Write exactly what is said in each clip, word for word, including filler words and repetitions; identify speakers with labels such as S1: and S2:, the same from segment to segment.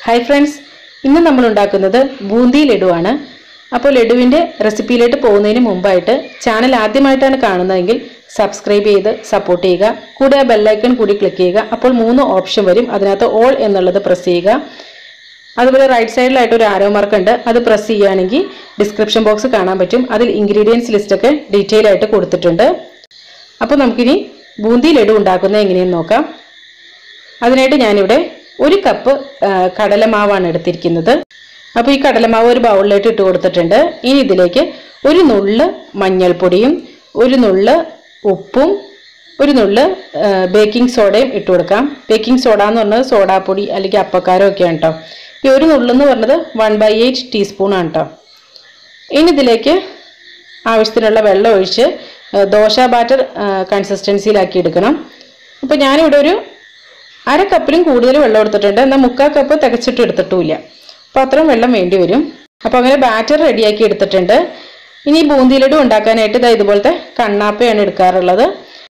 S1: Hi friends, ഇന്ന് നമ്മൾ ഉണ്ടാക്കുന്നത് ബൂന്തി ലഡുവാണ്. അപ്പോൾ ലഡുവിൻ്റെ റെസിപ്പിയിലേക്ക് പോകുന്നതിന് മുമ്പായിട്ട് ചാനൽ ആദ്യമായിട്ടാണ് കാണുന്നതെങ്കിൽ സബ്സ്ക്രൈബ് ചെയ്ത് സപ്പോർട്ട് ചെയ്യുക. കൂടെ ആ ബെല്ലൈക്കൺ കൂടി ക്ലിക്ക് ചെയ്യുക. അപ്പോൾ മൂന്ന് ഓപ്ഷൻ വരും. അതിനകത്ത് ഓൾ എന്നുള്ളത് പ്രസ് ചെയ്യുക. അതുപോലെ റൈറ്റ് സൈഡിലായിട്ട് ഒരു ആരോ മാർക്ക് ഉണ്ട്, അത് പ്രസ് ചെയ്യുകയാണെങ്കിൽ ഡിസ്ക്രിപ്ഷൻ ബോക്സ് കാണാൻ പറ്റും. അതിൽ ഇൻഗ്രീഡിയൻസ് ലിസ്റ്റൊക്കെ ഡീറ്റെയിൽ ആയിട്ട് കൊടുത്തിട്ടുണ്ട്. അപ്പോൾ നമുക്കിനി ബൂന്തി ലഡു ഉണ്ടാക്കുന്നത് എങ്ങനെയെന്ന് നോക്കാം. അതിനായിട്ട് ഞാനിവിടെ ഒരു കപ്പ് കടലമാവാണ് എടുത്തിരിക്കുന്നത്. അപ്പോൾ ഈ കടലമാവ് ഒരു ബൗളിലേക്ക് ഇട്ട് കൊടുത്തിട്ടുണ്ട്. ഇനി ഇതിലേക്ക് ഒരു നുള്ള് മഞ്ഞൾപ്പൊടിയും ഒരു നുള്ള് ഉപ്പും ഒരു നുള്ള് ബേക്കിംഗ് സോഡയും ഇട്ട് കൊടുക്കാം. ബേക്കിംഗ് സോഡ എന്ന് പറഞ്ഞത് സോഡാപ്പൊടി അല്ലെങ്കിൽ അപ്പക്കാരം ഒക്കെയാണ് കേട്ടോ. ഈ ഒരു നുള്ളെന്ന് പറഞ്ഞത് വൺ ബൈ എയ്റ്റ് ടീസ്പൂണാണ് കേട്ടോ. ഇനി ഇതിലേക്ക് ആവശ്യത്തിനുള്ള വെള്ളം ഒഴിച്ച് ദോശ ബാറ്റർ കൺസിസ്റ്റൻസിയിലാക്കി എടുക്കണം. അപ്പോൾ ഞാനിവിടെ ഒരു അര കപ്പിലും കൂടുതൽ വെള്ളം എടുത്തിട്ടുണ്ട്. എന്നാൽ മുക്കാൽ കപ്പ് തികച്ചിട്ട് എടുത്തിട്ടുമില്ല. അപ്പോൾ അത്രയും വെള്ളം വേണ്ടി വരും. അപ്പോൾ അങ്ങനെ ബാറ്റർ റെഡിയാക്കി എടുത്തിട്ടുണ്ട്. ഇനി ബൂന്തി ലഡു ഉണ്ടാക്കാനായിട്ട് ഇതാ ഇതുപോലത്തെ കണ്ണാപ്പയാണ് എടുക്കാറുള്ളത്.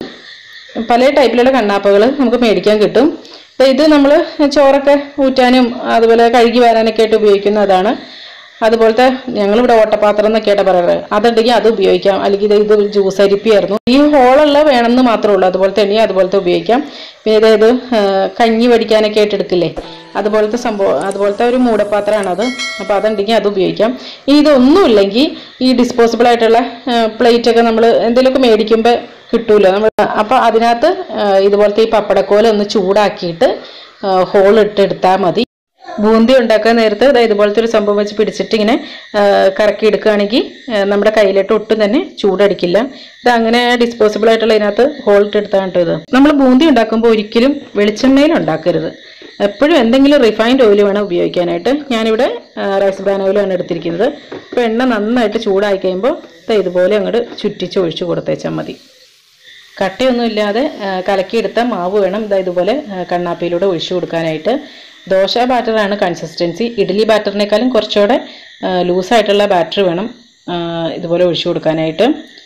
S1: പല ടൈപ്പിലുള്ള കണ്ണാപ്പകൾ നമുക്ക് മേടിക്കാൻ കിട്ടും. ഇത് നമ്മൾ ചോറൊക്കെ ഊറ്റാനും അതുപോലെ കഴുകി വരാനൊക്കെ ആയിട്ട് ഉപയോഗിക്കുന്ന അതാണ്. അതുപോലത്തെ ഞങ്ങളിവിടെ ഓട്ടപാത്രം എന്നൊക്കെയായിട്ട് പറയാറ്. അതുണ്ടെങ്കിൽ അത് ഉപയോഗിക്കാം. അല്ലെങ്കിൽ ഇത് ഇത് ജ്യൂസ് അരിപ്പിയായിരുന്നു. ഈ ഹോളുള്ള വേണമെന്ന് മാത്രമേ ഉള്ളൂ. അതുപോലത്തെ എണ്ണി അതുപോലത്തെ ഉപയോഗിക്കാം. പിന്നെ ഇതായത് കഞ്ഞി വടിക്കാനൊക്കെ ആയിട്ട് എടുക്കില്ലേ, അതുപോലത്തെ സംഭവം, അതുപോലത്തെ ഒരു മൂടപാത്രമാണത്. അപ്പോൾ അതുണ്ടെങ്കിൽ അത് ഉപയോഗിക്കാം. ഇനി ഇതൊന്നുമില്ലെങ്കിൽ ഈ ഡിസ്പോസിബിൾ ആയിട്ടുള്ള പ്ലേറ്റൊക്കെ നമ്മൾ എന്തെങ്കിലുമൊക്കെ മേടിക്കുമ്പോൾ കിട്ടുമല്ലോ നമ്മൾ. അപ്പോൾ അതിനകത്ത് ഇതുപോലത്തെ ഈ പപ്പടക്കോല ഒന്ന് ചൂടാക്കിയിട്ട് ഹോൾ ഇട്ടെടുത്താൽ മതി. ബൂന്തി ഉണ്ടാക്കാൻ നേരത്ത് ഇതുപോലത്തെ ഒരു സംഭവം വെച്ച് പിടിച്ചിട്ട് ഇങ്ങനെ കറക്കി എടുക്കുകയാണെങ്കിൽ നമ്മുടെ കയ്യിലോട്ട് ഒട്ടും തന്നെ ചൂടടിക്കില്ല. ഇത് അങ്ങനെ ഡിസ്പോസിബിൾ ആയിട്ടുള്ള ഇതിനകത്ത് ഹോൾട്ട് എടുത്താണ് ഇത്. നമ്മൾ ബൂന്തി ഉണ്ടാക്കുമ്പോൾ ഒരിക്കലും വെളിച്ചെണ്ണയിൽ ഉണ്ടാക്കരുത്. എപ്പോഴും എന്തെങ്കിലും റിഫൈൻഡ് ഓയിൽ വേണം ഉപയോഗിക്കാനായിട്ട്. ഞാനിവിടെ റൈസ് ബ്രാൻ ഓയിലാണ് എടുത്തിരിക്കുന്നത്. അപ്പോൾ എണ്ണ നന്നായിട്ട് ചൂടായി കഴിയുമ്പോൾ ഇതുപോലെ അങ്ങോട്ട് ചുറ്റിച്ച് ഒഴിച്ച് കൊടുത്തേച്ചാൽ മതി. കട്ടയൊന്നുമില്ലാതെ കലക്കിയെടുത്ത മാവ് വേണം ഇതാ ഇതുപോലെ കണ്ണാപ്പിയിലൂടെ ഒഴിച്ചു കൊടുക്കാനായിട്ട്. ദോശ ബാറ്ററാണ് കൺസിസ്റ്റൻസി. ഇഡ്ഡലി ബാറ്ററിനേക്കാളും കുറച്ചുകൂടെ ലൂസായിട്ടുള്ള ബാറ്റർ വേണം ഇതുപോലെ ഒഴിച്ചു കൊടുക്കാനായിട്ട്.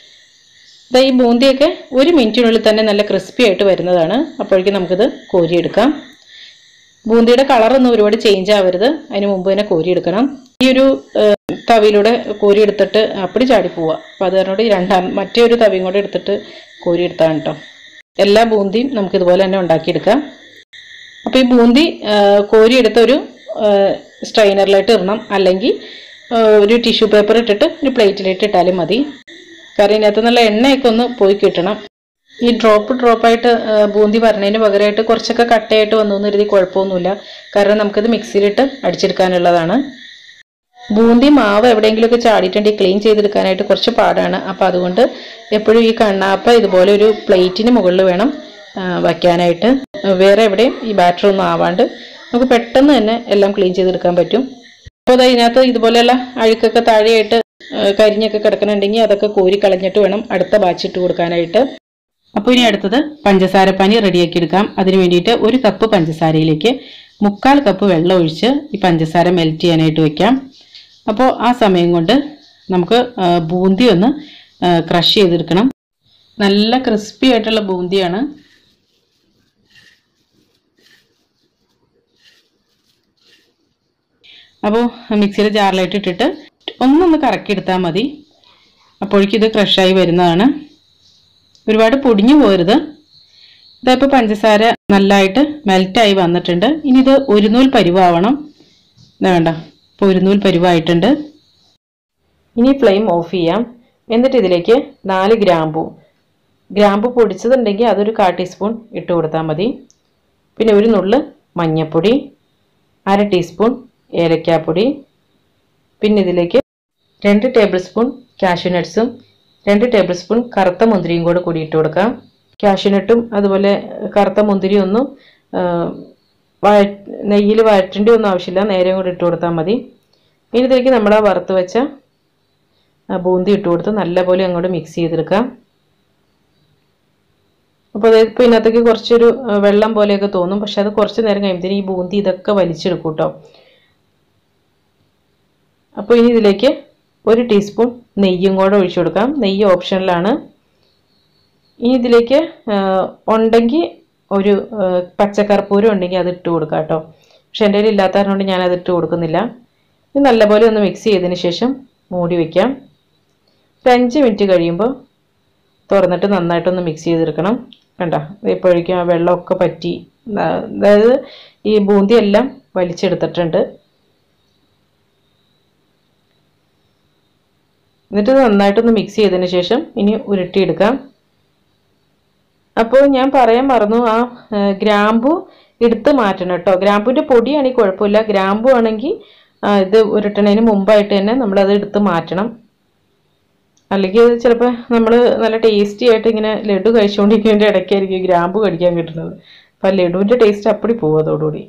S1: ഇതാ ഈ ബൂന്തിയൊക്കെ ഒരു മിനിറ്റിനുള്ളിൽ തന്നെ നല്ല ക്രിസ്പി ആയിട്ട് വരുന്നതാണ്. അപ്പോഴേക്കും നമുക്കിത് കോരിയെടുക്കാം. ബൂന്തിയുടെ കളറൊന്നും ഒരുപാട് ചേഞ്ച് ആവരുത്. അതിന് മുമ്പ് തന്നെ കോരിയെടുക്കണം. ഈ ഒരു തവിയിലൂടെ കോരിയെടുത്തിട്ട് അപ്പടി ചാടിപ്പോവുക. അപ്പോൾ അത് കാരണോട് ഈ രണ്ടാം മറ്റേ ഒരു തവിയും കൂടെ എടുത്തിട്ട് കോരിയെടുത്താണ് കേട്ടോ. എല്ലാ ബൂന്തിയും നമുക്കിതുപോലെ തന്നെ ഉണ്ടാക്കിയെടുക്കാം. അപ്പോൾ ഈ ബൂന്തി കോരിയെടുത്ത ഒരു സ്ട്രെയിനറിലായിട്ട് ഇടണം, അല്ലെങ്കിൽ ഒരു ടിഷ്യൂ പേപ്പർ ഇട്ടിട്ട് ഒരു പ്ലേറ്റിലിട്ട് ഇട്ടാലും മതി. കാരണം ഇതിനകത്ത് നല്ല എണ്ണയൊക്കെ ഒന്ന് പോയി കിട്ടണം. ഈ ഡ്രോപ്പ് ഡ്രോപ്പായിട്ട് ബൂന്തി പറഞ്ഞതിന് പകരമായിട്ട് കുറച്ചൊക്കെ കട്ടയായിട്ട് വന്നു എന്ന് കരുതി കുഴപ്പമൊന്നുമില്ല. കാരണം നമുക്കിത് മിക്സിയിലിട്ട് അടിച്ചെടുക്കാനുള്ളതാണ്. ബൂന്തി മാവ് എവിടെയെങ്കിലുമൊക്കെ ചാടിയിട്ടുണ്ടെങ്കിൽ ക്ലീൻ ചെയ്തെടുക്കാനായിട്ട് കുറച്ച് പാടാണ്. അപ്പോൾ അതുകൊണ്ട് എപ്പോഴും ഈ കണ്ണാപ്പ ഇതുപോലെ ഒരു പ്ലേറ്റിന് മുകളിൽ വേണം വയ്ക്കാനായിട്ട്. വേറെ എവിടെയും ഈ ബാറ്റർ ഒന്നും ആവാണ്ട് നമുക്ക് പെട്ടെന്ന് തന്നെ എല്ലാം ക്ലീൻ ചെയ്തെടുക്കാൻ പറ്റും. അപ്പോൾ അത് അതിനകത്ത് ഇതുപോലെയുള്ള അഴുക്കൊക്കെ താഴെയായിട്ട് കരിഞ്ഞൊക്കെ കിടക്കണുണ്ടെങ്കിൽ അതൊക്കെ കോരി കളഞ്ഞിട്ട് വേണം അടുത്ത ബാച്ച് ഇട്ട് കൊടുക്കാനായിട്ട്. അപ്പോൾ ഇനി അടുത്തത് പഞ്ചസാരപ്പാനി റെഡിയാക്കി എടുക്കാം. അതിന് വേണ്ടിയിട്ട് ഒരു കപ്പ് പഞ്ചസാരയിലേക്ക് മുക്കാൽ കപ്പ് വെള്ളം ഒഴിച്ച് ഈ പഞ്ചസാര മെൽറ്റ് ചെയ്യാനായിട്ട് വയ്ക്കാം. അപ്പോൾ ആ സമയം കൊണ്ട് നമുക്ക് ബൂന്തി ഒന്ന് ക്രഷ് ചെയ്തെടുക്കണം. നല്ല ക്രിസ്പി ആയിട്ടുള്ള ബൂന്തിയാണ്. അപ്പോൾ മിക്സിയുടെ ജാറിലായിട്ട് ഇട്ടിട്ട് ഒന്നൊന്ന് കറക്കിയെടുത്താൽ മതി. അപ്പോഴേക്കും ഇത് ക്രഷായി വരുന്നതാണ്. ഒരുപാട് പൊടിഞ്ഞു പോരുത്. ഇതായപ്പോൾ പഞ്ചസാര നല്ലതായിട്ട് മെൽറ്റായി വന്നിട്ടുണ്ട്. ഇനി ഇത് ഒരു നൂൽ പരുവാവണം. ഇതാ വേണ്ട, ഇപ്പോൾ ഒരു നൂൽ പരുവായിട്ടുണ്ട്. ഇനി ഫ്ലെയിം ഓഫ് ചെയ്യാം. എന്നിട്ട് ഇതിലേക്ക് നാല് ഗ്രാമ്പൂ ഗ്രാമ്പു പൊടിച്ചതുണ്ടെങ്കിൽ അതൊരു കാൽ ടീസ്പൂൺ ഇട്ട് കൊടുത്താൽ മതി. പിന്നെ ഒരു നുള്ള് മഞ്ഞൾപ്പൊടി, അര ടീസ്പൂൺ ഏലക്കാപ്പൊടി, പിന്നെ ഇതിലേക്ക് രണ്ട് ടേബിൾ സ്പൂൺ കാഷ്യൂനട്ട്സും രണ്ട് ടേബിൾ സ്പൂൺ കറുത്ത മുന്തിരിയും കൂടെ കൂടി ഇട്ട് കൊടുക്കാം. കാഷ്യൂനട്ടും അതുപോലെ കറുത്ത മുന്തിരിയും ഒന്നും വഴ നെയ്യിൽ വഴറ്റേണ്ടി ഒന്നും ആവശ്യമില്ല, നേരെ കൂടി ഇട്ട് കൊടുത്താൽ മതി. ഇനി ഇതിലേക്ക് നമ്മൾ വറുത്ത് വെച്ച ബൂന്തി ഇട്ട് കൊടുത്ത് നല്ലപോലെ അങ്ങോട്ട് മിക്സ് ചെയ്തെടുക്കാം. അപ്പോൾ അതായത് ഇപ്പോൾ ഇതിനകത്തേക്ക് കുറച്ചൊരു വെള്ളം പോലെയൊക്കെ തോന്നും, പക്ഷെ അത് കുറച്ച് നേരം കഴിയുമ്പോഴത്തേന് ഈ ബൂന്തി ഇതൊക്കെ വലിച്ചെടുക്കും കേട്ടോ. അപ്പോൾ ഇനി ഇതിലേക്ക് ഒരു ടീസ്പൂൺ നെയ്യും കൂടെ ഒഴിച്ചു കൊടുക്കാം. നെയ്യ് ഓപ്ഷനിലാണ്. ഇനി ഇതിലേക്ക് ഉണ്ടെങ്കിൽ ഒരു പച്ചക്കർപ്പൂരം ഉണ്ടെങ്കിൽ അത് ഇട്ട് കൊടുക്കാം കേട്ടോ. പക്ഷെ എൻ്റെ കയ്യിൽ ഇല്ലാത്ത കാരണം കൊണ്ട് ഞാനത് ഇട്ട് കൊടുക്കുന്നില്ല. ഇത് നല്ലപോലെ ഒന്ന് മിക്സ് ചെയ്തതിന് ശേഷം മൂടി വയ്ക്കാം. ഒരു അഞ്ച് മിനിറ്റ് കഴിയുമ്പോൾ തുറന്നിട്ട് നന്നായിട്ടൊന്ന് മിക്സ് ചെയ്തെടുക്കണം. കണ്ട ഇപ്പോഴേക്കും ആ വെള്ളമൊക്കെ പറ്റി, അതായത് ഈ ബൂന്തി എല്ലാം വലിച്ചെടുത്തിട്ടുണ്ട്. എന്നിട്ട് നന്നായിട്ടൊന്ന് മിക്സ് ചെയ്തതിന് ശേഷം ഇനി ഉരുട്ടിയെടുക്കാം. അപ്പോൾ ഞാൻ പറയാൻ മറന്നു, ആ ഗ്രാമ്പു എടുത്ത് മാറ്റണം കേട്ടോ. ഗ്രാമ്പൂവിൻ്റെ പൊടിയാണെങ്കിൽ കുഴപ്പമില്ല, ഗ്രാമ്പു ആണെങ്കിൽ ഇത് ഉരുട്ടണതിന് മുമ്പായിട്ട് തന്നെ നമ്മളത് എടുത്ത് മാറ്റണം. അല്ലെങ്കിൽ ചിലപ്പോൾ നമ്മൾ നല്ല ടേസ്റ്റി ആയിട്ട് ഇങ്ങനെ ലഡു കഴിച്ചുകൊണ്ടിരിക്കുന്നതിൻ്റെ ഇടയ്ക്കായിരിക്കും ഗ്രാമ്പു കടിക്കാൻ കിട്ടുന്നത്. അപ്പോൾ ലഡുവിൻ്റെ ടേസ്റ്റ് അപ്പടി പോകും അതോടുകൂടി.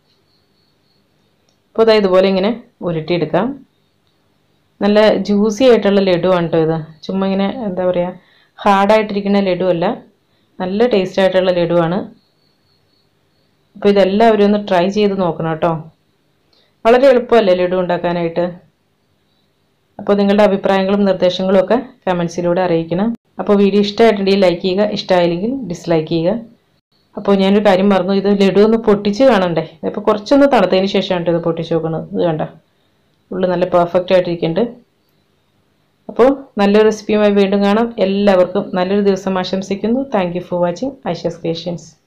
S1: അപ്പോൾ അതായത് ഇതുപോലെ ഇങ്ങനെ ഉരുട്ടിയെടുക്കാം. നല്ല ജ്യൂസി ആയിട്ടുള്ള ലഡു ആണ് കേട്ടോ ഇത്. ചുമ്മാ ഇങ്ങനെ എന്താ പറയുക, ഹാർഡായിട്ടിരിക്കുന്ന ലഡു അല്ല, നല്ല ടേസ്റ്റ് ആയിട്ടുള്ള ലഡുവാണ്. അപ്പോൾ ഇതെല്ലാവരും ഒന്ന് ട്രൈ ചെയ്ത് നോക്കണം കേട്ടോ. വളരെ എളുപ്പമല്ലേ ലഡു ഉണ്ടാക്കാനായിട്ട്. അപ്പോൾ നിങ്ങളുടെ അഭിപ്രായങ്ങളും നിർദ്ദേശങ്ങളും ഒക്കെ കമൻസിലൂടെ അറിയിക്കണം. അപ്പോൾ വീഡിയോ ഇഷ്ടമായിട്ടുണ്ടെങ്കിൽ ലൈക്ക് ചെയ്യുക, ഇഷ്ടമായില്ലെങ്കിൽ ഡിസ്ലൈക്ക് ചെയ്യുക. അപ്പോൾ ഞാനൊരു കാര്യം മറന്നു, ഇത് ലഡു ഒന്ന് പൊട്ടിച്ച് കാണണ്ടേ. ഇപ്പോൾ കുറച്ചൊന്ന് തണുത്തതിന് ശേഷമാണ് ഇത് പൊട്ടിച്ച് നോക്കുന്നത്. ഇത് കണ്ട ഉള്ളു നല്ല പെർഫെക്റ്റ് ആയിട്ടിരിക്കുന്നുണ്ട്. അപ്പോൾ നല്ലൊരു റെസിപ്പിയുമായി വീണ്ടും കാണാം. എല്ലാവർക്കും നല്ലൊരു ദിവസം ആശംസിക്കുന്നു. Thank you for watching Aisha's creations.